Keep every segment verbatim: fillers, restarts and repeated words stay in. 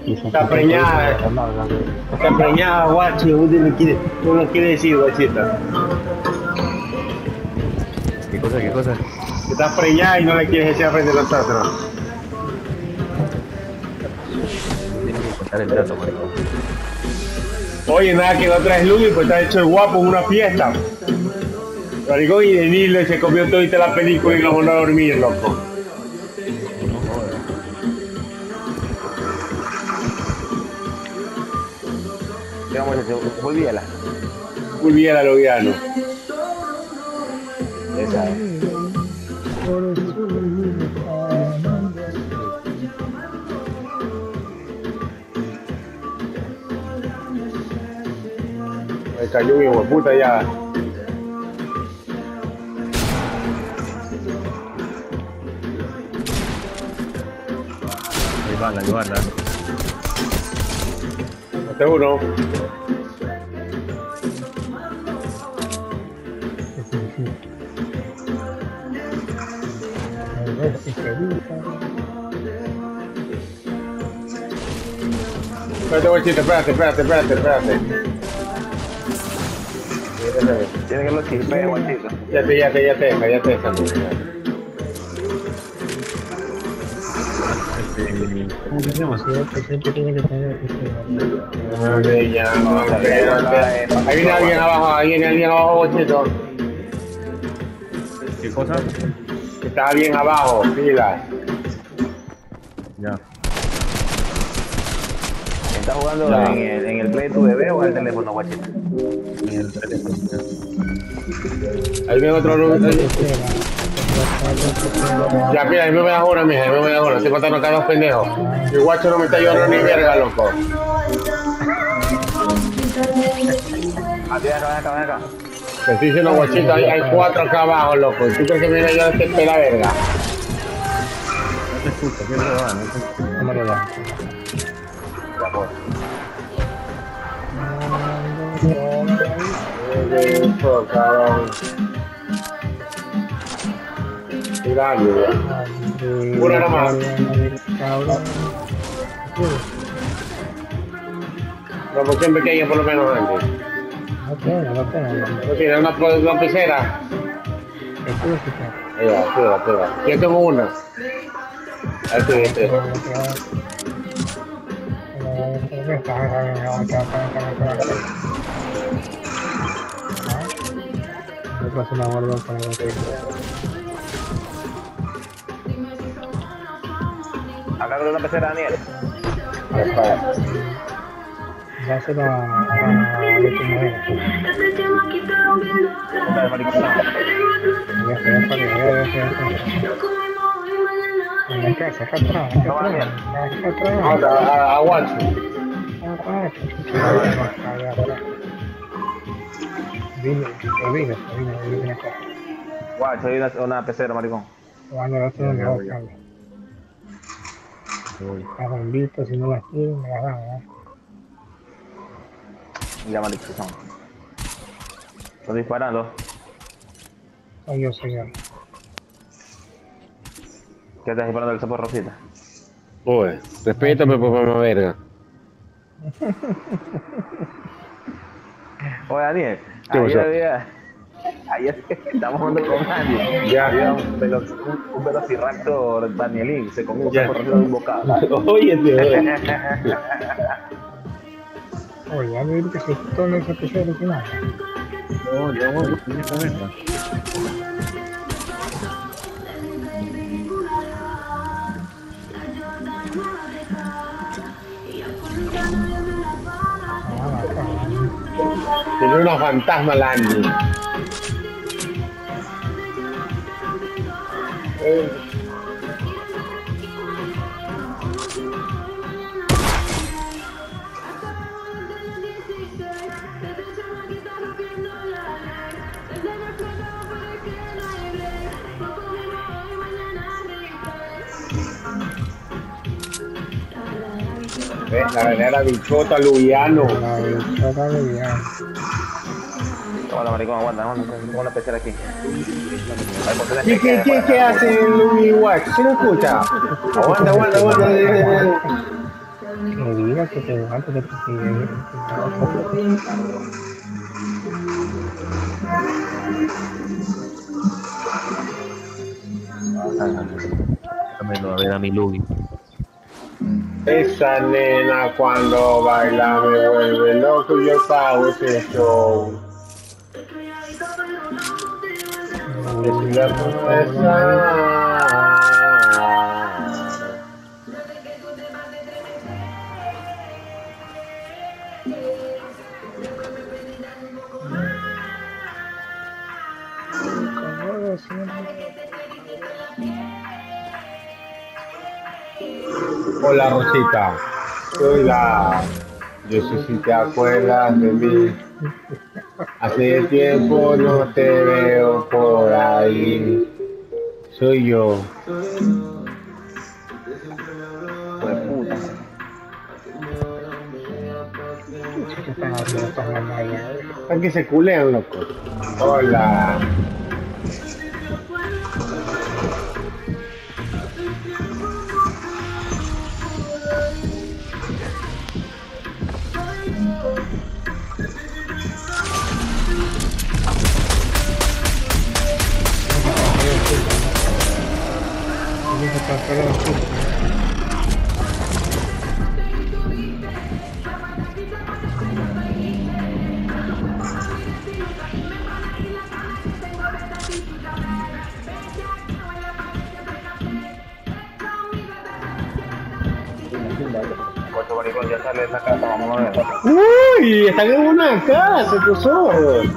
Está preñada. Está preñada, guacho. Uno no quiere, uno no quiere decir, guachita. ¿Qué cosa, qué cosa? Está preñada y no le quieres echar frente a nosotros. Tienes que contar el dato, maricón. Oye, nada que no traes luz y pues está hecho el guapo en una fiesta. Maricón, y de Nilo se comió todita la película y nos mandó a dormir, loco. No jodas. ¿Qué vamos a hacer? Volvíala. Volviera al Loviano. Esa es. Me cayó mi hueputa ya. Ahí van, ahí van, Hasta uno. Espérate, guachita, espérate, espérate, espérate, espérate. Tiene que los chispeos, guachito. Ya te, ya te, ya te deja, ya te deja. Siempre tiene que tener. Ya, no, ahí viene alguien abajo, ahí viene alguien abajo, guachito. ¿Qué cosa? Está bien abajo, pila. Ya. ¿Estás jugando Ya. en el, en el Play tu bebé o en el teléfono, guachita? En el teléfono. Ahí viene otro rubio. Ya, mira, ahí me voy a jurar, mija, ahí me voy a jurar. Estoy contando acá dos pendejos. El guacho no me está ayudando ni verga, loco. Aquí, ven acá, ven acá, ven acá. Te estoy diciendo, guachito, hay, hay cuatro acá abajo, loco. ¿Tú crees que me viene a ayudar a este la verga? No te escucho, qué raro, no te escucho. No me lo da. Eso, cabrón. Mira, una nada más. Una porción pequeña por lo menos antes. No tengo, no tengo. No tiene una, una pecera. Ahí va, pega, pega. Yo tengo una. Ahí estoy, ahí estoy. Una guarda para la Acá con una pecera, Daniel. Ahí está. dásela a de tu mujer. Puta de maricón. Ya se va para allá, ya se va para allá. En la casa, acá atrás, acá atrás, acá atrás. Ahora, a- a Guacho. Acá, chuchucha, allá atrás. Vine, vine, vine, vine acá. Guacho, hay una, una pecera, maricón. Cuando la tengo, me voy a buscarla. Las bombitas, si no las quieren, me las dan, ¿eh? Ya, maricón. Están disparando. Soy yo, señor. ¿Qué estás disparando el sapo Rosita? Oye, respétame por mamá verga. Oye, Daniel, ¿Qué ayer pasó? había... Ayer estamos jugando con Daniel. Ya. Había un, velo, un, un velociraptor Danielín. Se comió un Ya. sapo Rosita de un bocado. Oye, tío. Oye, ya me dijo que se tome esa pizza original. No, yo voy a poner con esta. Tiene una fantasma la Andy. Eh, La verdadera bichota Luiano. La bichota de Luiano. Aguanta, maricón, aguanta, aguanta. Tengo una pecera aquí. Ay, ¿por ¿Qué, qué, qué, qué hace Louis Watch? ¿Quién lo escucha? Aguanta, aguanta, aguanta. Que Me diga que te antes de que te Déjame a ver a mi Lugi. Esa nena cuando baila me vuelve loco, yo pago ese show. Es la promesa. Hola Rosita, soy la... Yo sé si te acuerdas de mí. Hace tiempo no te veo por ahí. Soy yo. Pues puta. Están que se culean, loco. Hola. Cuatro maricón, ya sale de esa casa, vamos a ver. Uy, están en una casa, tus ojos.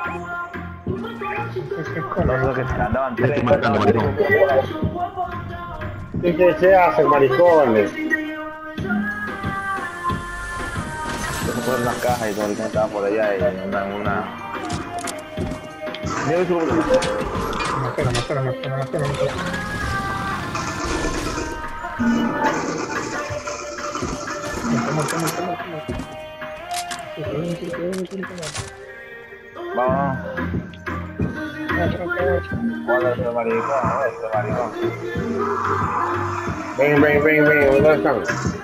No sé que andaban tres. Marcando, maricón. ¿Qué que se hacen, maricones? Yo se ponen las cajas y todo el que estaba por allá y andan una. Mira eso. No espera, no espera, no espera, no espera, no espera. Vamos. Hola, ese maricón, ese maricón. Ven, ven, ven, ven, ¿dónde están?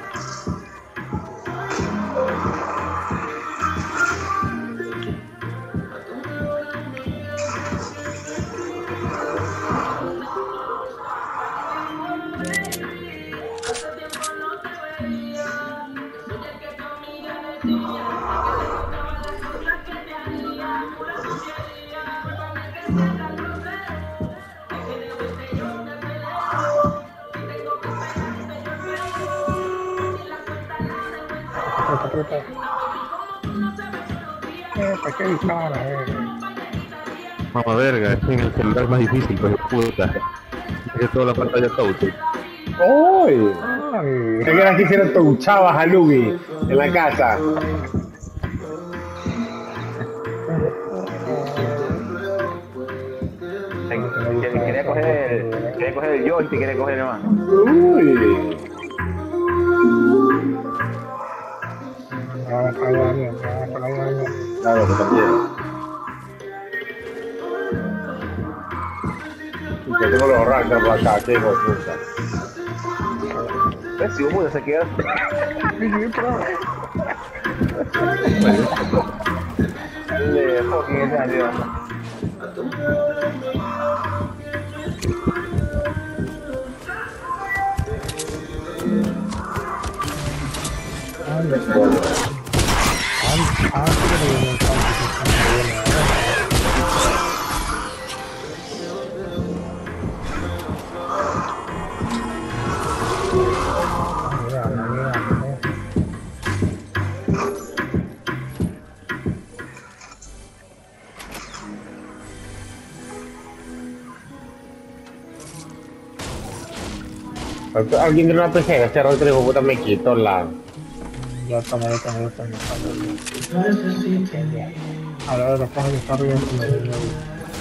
Eh, ¿para qué dispara, eh? Mamá verga, es en el celular más difícil, pues puta. Es toda la pantalla touch. ¡Uy! Ay, ¿Qué crees que hicieron touchabas a Lugi en la casa? Quería coger, quería coger el joystick, quería coger el más. Uy. ahora para allá, mira, para allá, mira. Claro, que también. Yo tengo los rankers por acá, qué hijo de puta. ¿Ves? Si uno se queda. El de fucking ese año. Alguien tiene una P C, este otro hijo de puta me quitó la... Ya tomé, tomé, tomé, tomé. Ahora la caja que está arriba es como de nuevo.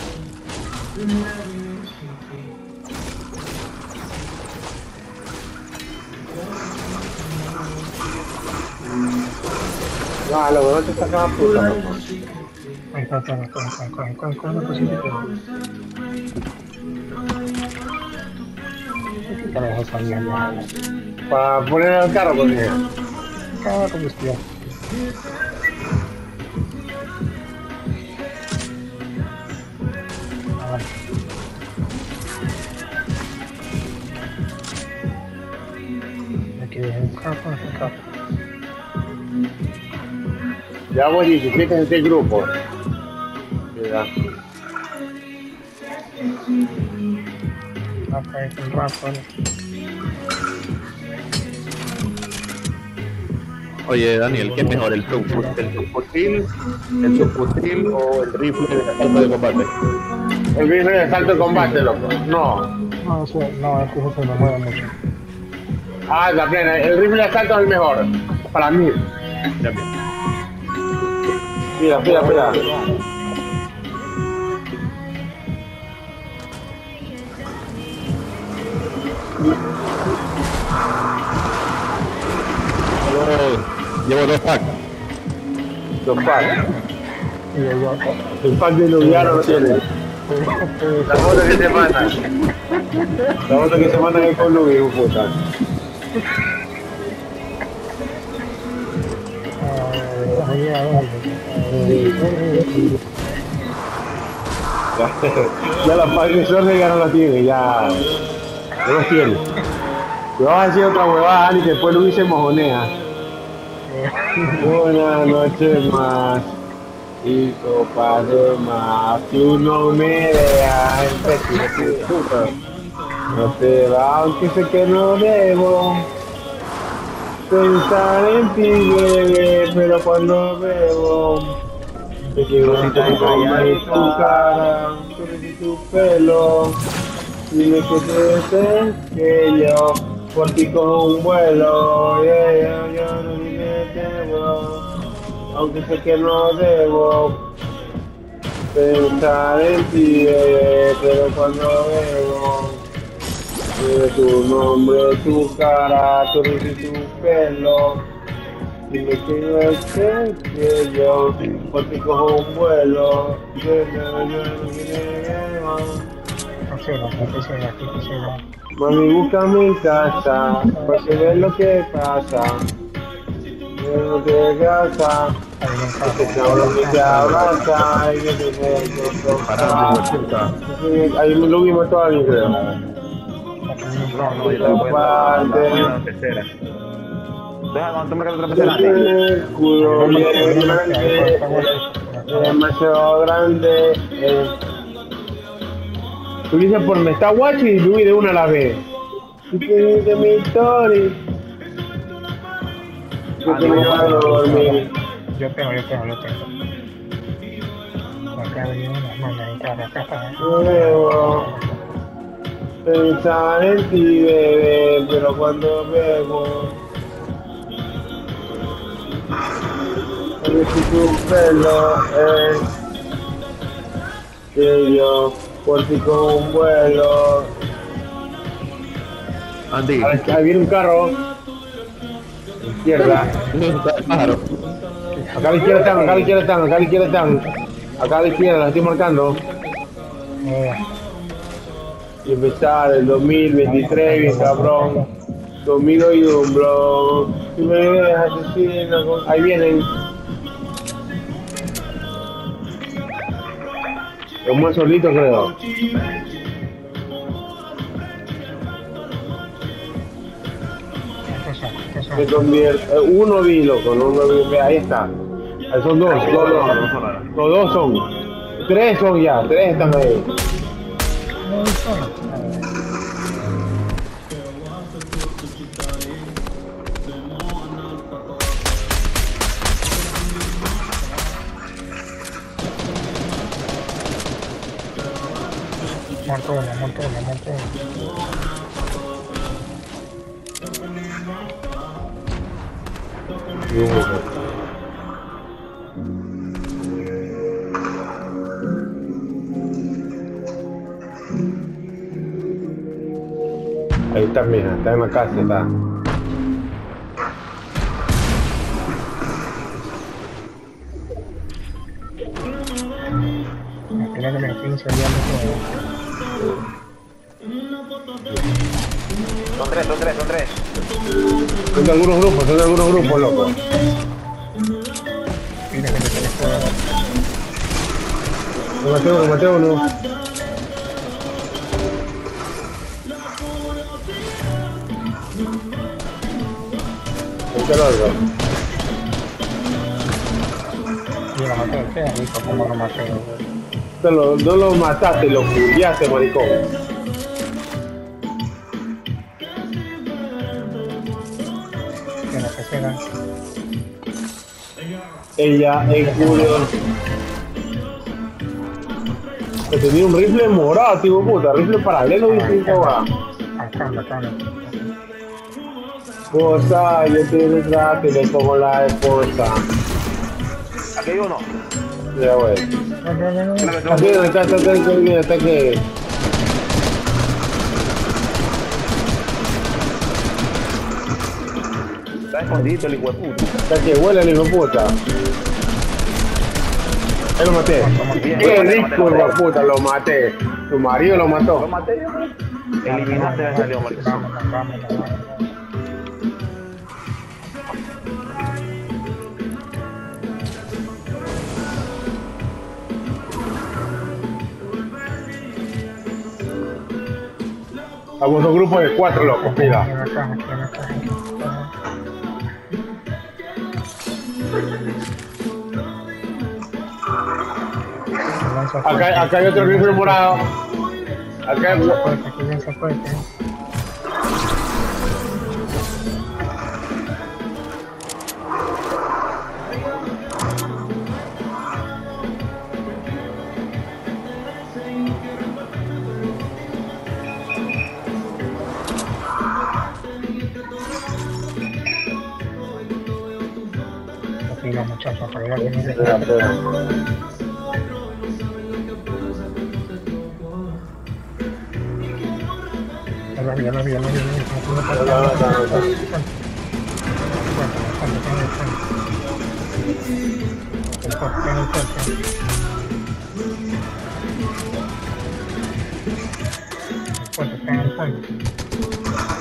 No, lo bueno que está acá puta, loco. Ahí está, toma, toma, toma, toma, toma, una cosita. Te lo dejo salir ya. Para poner el carro conmigo. la combustión. Ah, vale. Aquí dejé un carro, un carro. Llevamos diecisiete en este grupo. Mira. Acá es un rato. Oye, Daniel, ¿qué es mejor, el subfusil, el subfusil, el subfusil o el rifle de asalto de combate? El rifle de asalto de combate, loco. No. No, eso, no, es que eso se me mueve mucho. Ah, la plena. El rifle de asalto es el mejor. Para mí. Ya bien. Mira, mira, mira. Llevo dos packs. Los packs. Y yo, El pack de Lugiano no tiene. La foto que se manda. La foto que se manda es con Lugi, un puta. ahí a dónde. Ya la pack de suerte ya no la tiene, ya. No los tiene. Te vas a decir otra huevada, Ani, que después Luis se mojonea. Una noche más y copas de más. Si uno me deja en puta. No te va, aunque sé que no debo pensar en ti, bebé, pero cuando bebo te quiero en tu alma y tu cara, tu, tu pelo. Dime que te desees que yo por ti cojo un vuelo, yeah, yeah, yo no me debo, aunque sé que no debo pensar en ti, bebé, pero cuando bebo, dime tu nombre, tu cara, tu risa y tu pelo, dime que yo sé que yo por ti cojo un vuelo, yeah, yeah, yo no me debo. Funciona, no funciona, aquí funciona. Mami, busca mi casa, para que veas lo que pasa. Ver lo que pasa. Este cabrón que te abraza y que te ve. Ahí lo vimos todo alguien, creo. No, no, yo le voy a la tercera. Deja, cuando tú me quedas otra pecera. El culo bien grande, demasiado grande. Eh. Tú dices por me está watching y Luis de una a la vez. Y te dice mi story. Yo te voy a dormir. Yo tengo, yo tengo, yo tengo. Acá hay una mano ahí, acá, acá está. Bebo, pensar en ti, bebé, pero cuando bebo, si tu pelo es que yo por ti con un vuelo. Andy, Ahí viene un carro. Izquierda. pájaro. Acá a la izquierda están, acá a la izquierda están, acá a la izquierda están. Acá a la izquierda, la estoy marcando. Eh, Y empezar el dos mil veintitrés, bien cabrón. Conmigo y un bro. Si me dejas asesino, con... ahí vienen. Los más solitos, creo. estos son, estos son. Se convierte. eh, Uno vi, loco, no uno vi. Ahí está. Ahí son dos, dos, dos. Los dos son. Tres son ya, tres están ahí. No, son. Muerto uno, muerto uno, muerto uno. Y un uno. Ahí está, mija, está en la casa, está. Espera que me estoy incendiando todo. Son tres, son tres, son tres. Son de algunos grupos, son de algunos grupos, loco. Mira que te tenés todo. Me maté uno, me maté uno. ¿Qué lo hago? Yo lo maté, ¿qué? Rico, ¿cómo lo maté? Te lo, no lo mataste, lo culiaste, maricón. Que no se queda. Ella, el culo. Que tenía un rifle morado, tipo puta, rifle paralelo distinto, va. Acá, acá, acá. Cosa, yo te retrato y le pongo la esposa. Aquí hay uno. Ya, güey. No, no, no, no. Está aquí, está, está, está, está, mira, está que. Está escondido el hijo de puta. Está que huele el hijo de puta. Ahí lo maté. Qué rico, hijo de puta, lo maté. Tu marido lo Lo mató. maté yo. Eliminaste a salió, maricón. Vámonos, vámonos, vámonos. Vamos a un grupo de cuatro locos, mira. Aquí en la caja, aquí en la caja. Acá, acá hay otro rifle morado. Acá hay... Fuerte, aquí lanza fuerte. Aquí los muchachos, para allá vienen de Espera, espera. Ya lo vi, ya lo vi, ya lo vi, ya lo vi. Aquí no pasa Ya, ya, nada. ya, ya. Fuerte, fuerte, fuerte, fuerte. El fuerte, el fuerte. El fuerte, está en el fuerte.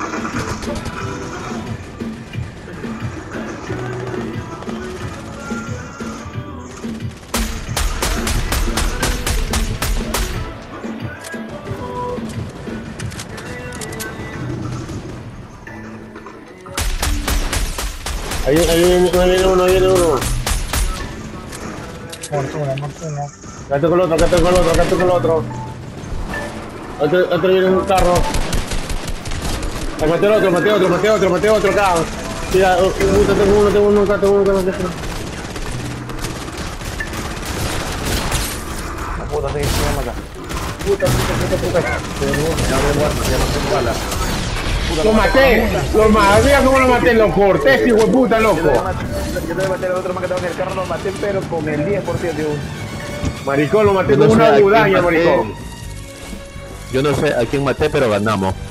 Ahí, ahí viene, ahí viene uno, ahí viene uno. Mortuna, mortuna. Acá estoy con el otro, acá estoy con el otro, acá estoy con el otro. Otro, otro viene en un carro. Ahí maté otro, maté otro, maté otro, maté otro acá. Mira, uh, puta, tengo uno, tengo uno acá, tengo uno acá, tengo uno. La puta, sí, sí, llama acá. Puta, puta, puta, puta. Ya me muerto, ya no tengo balas. Lo maté, lo maté, mira cómo lo maté, lo corté, ese hijo de puta, Yo te voy a loco. matar, yo te voy a matar el otro más que estaba en el carro, lo maté, pero con el diez por ciento. Maricón, lo maté Yo no con sé una a quién gudaña, maté. maricón. Yo no sé a quién maté, pero ganamos.